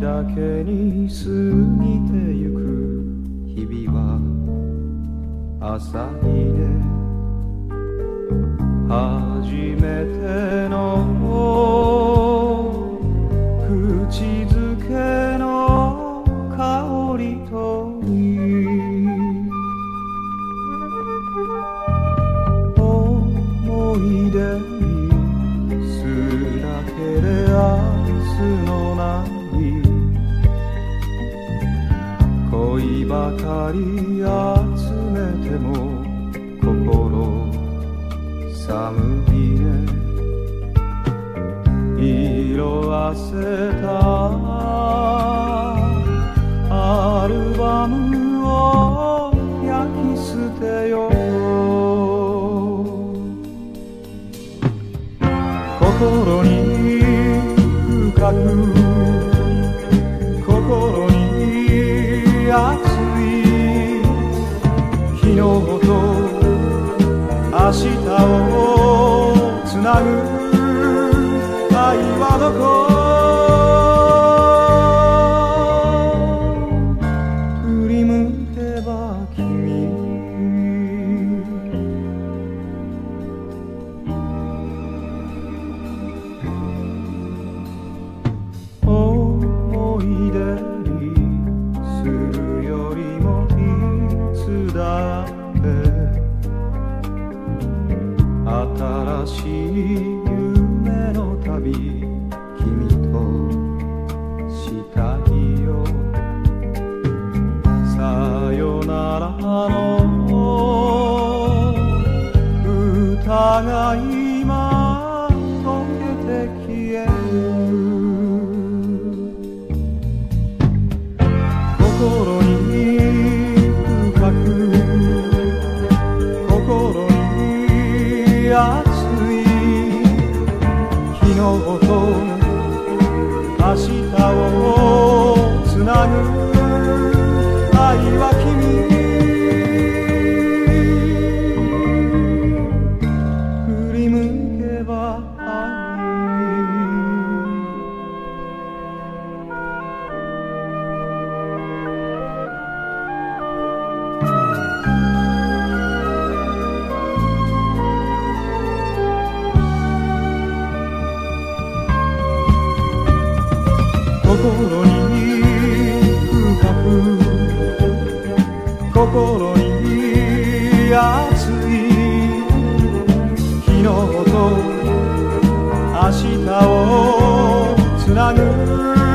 だけに過ぎてゆく日々は朝日で初めての口づけの香りと思い出にすだけで明日のない恋ばかり集めても心寒いね色あせたアルバムを焼き捨てよ心に深く心に熱い昨日と明日をつなぐ愛はどこ振り向けば君思い出にするよりもいつだって新しい夢の旅君としたいよさよならの歌が今溶けて消える心に深く心に熱い昨日と明日をつなぐ愛は君振り向けば愛心に深く心に熱い昨日と明日をつなぐ